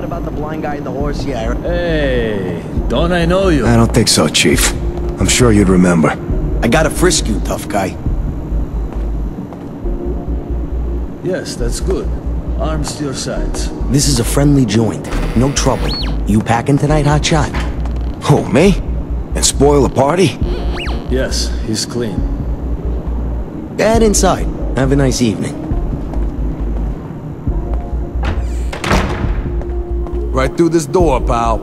What about the blind guy and the horse? Yeah. Hey, don't I know you? I don't think so, Chief. I'm sure you'd remember. I gotta frisk you, tough guy. Yes, that's good. Arms to your sides. This is a friendly joint. No trouble. You packing tonight, hotshot? Oh, me? And spoil a party? Yes, he's clean. Get inside. Have a nice evening. Right through this door, pal.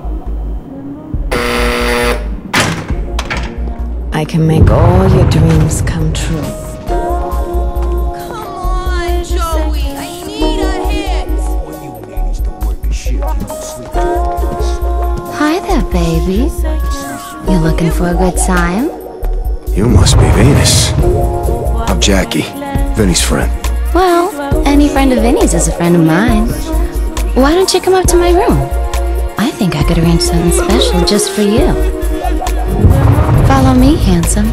I can make all your dreams come true. Come on, Joey. I need a hit. All you need is to work a shift. You don't sleep. Hi there, baby. You looking for a good time? You must be Venus. I'm Jackie, Vinny's friend. Well, any friend of Vinny's is a friend of mine. Why don't you come up to my room? I think I could arrange something special just for you. Follow me, handsome.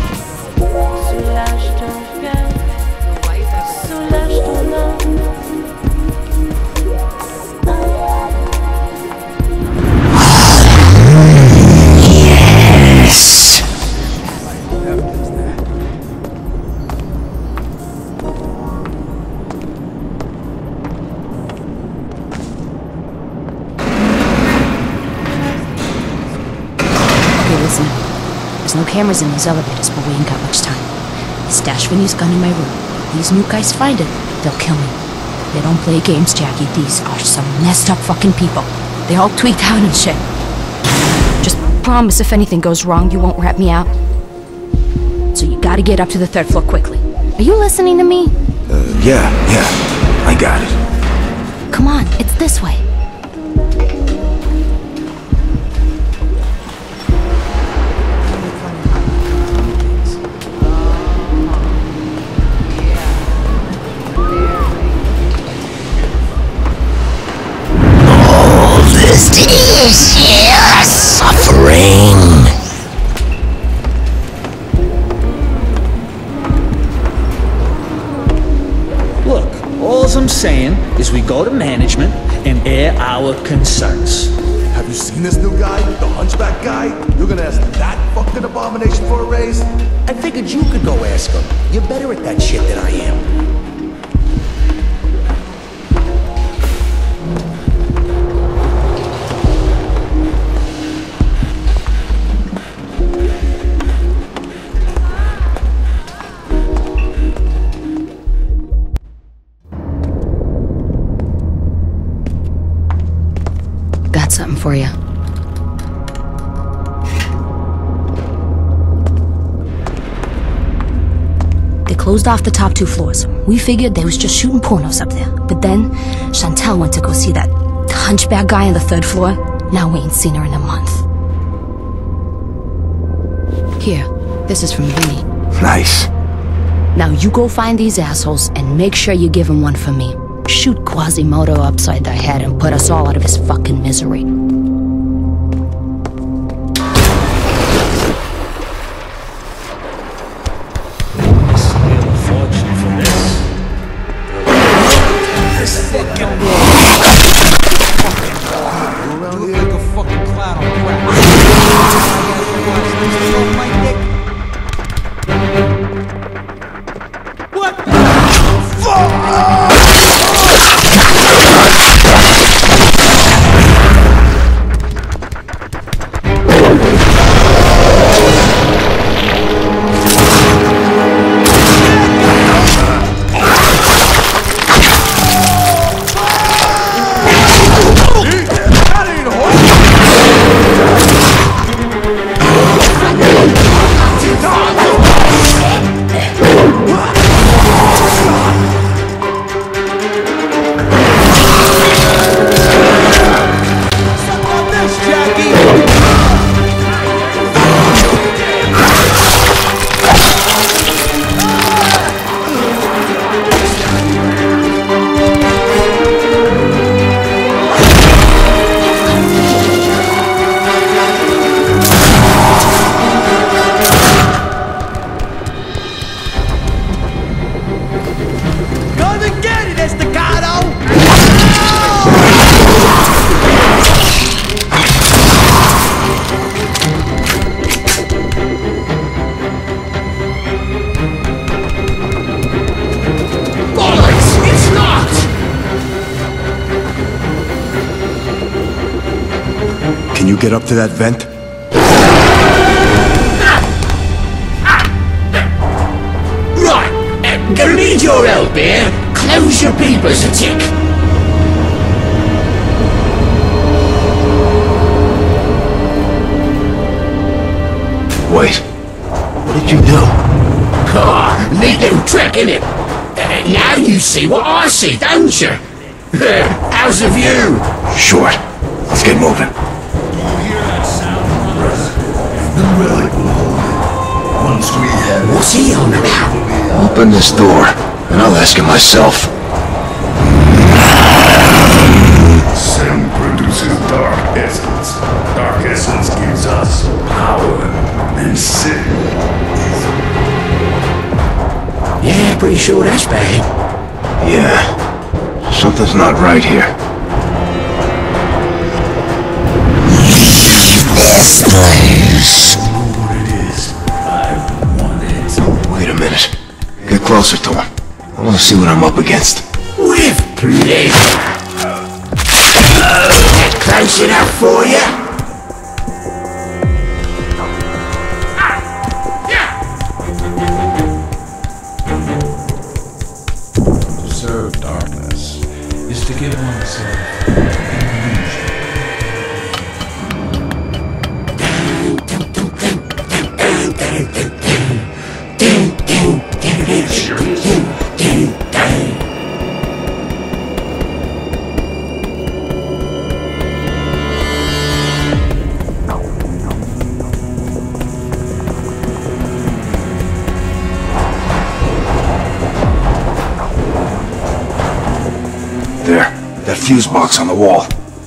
There's no cameras in these elevators, but we ain't got much time. Stash Vinny's gun in my room. These new guys find it, they'll kill me. They don't play games, Jackie. These are some messed up fucking people. They're all tweaked out and shit. Just promise if anything goes wrong, you won't rat me out. So you gotta get up to the 3rd floor quickly. Are you listening to me? Yeah, I got it. Come on, it's this way. Suffering. Look, all I'm saying is we go to management and air our concerns. Have you seen this new guy? The hunchback guy? You're gonna ask that fucking abomination for a raise? I figured you could go ask him. You're better at that shit than I am. Got something for you. They closed off the top 2 floors. We figured they was just shooting pornos up there. But then, Chantel went to go see that hunchback guy on the 3rd floor. Now we ain't seen her in a month. Here, this is from Vinny. Nice. Now you go find these assholes and make sure you give him one for me. Shoot Quasimodo upside the head and put us all out of his fucking misery. Steal a fortune for this. This Around here, Like a fucking clown on crack. What? Can you get up to that vent? Right, gonna need your help here. Close your peepers a tick. Wait. What did you do? Oh, neat little trick, innit? Now you see what I see, don't you? How's the view? Short. Let's get moving. Once we have What's he on about? Open this door, and I'll ask him myself. Sin produces dark essence. Dark essence gives us power, and sin. Yeah, pretty sure that's bad. Yeah. Something's not right here. This place. What it is, I want it. Wait a minute. Get closer to him. I want to see what I'm up against. With pleasure. Close enough for you? To serve darkness is to give oneself an illusion. There. That fuse box on the wall.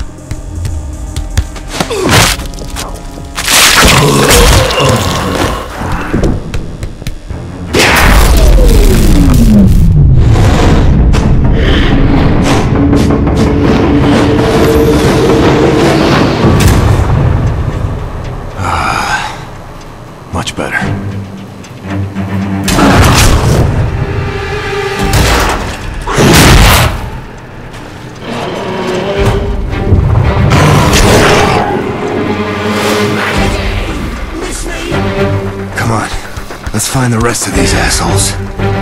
Much better. Come on. Let's find the rest of these assholes.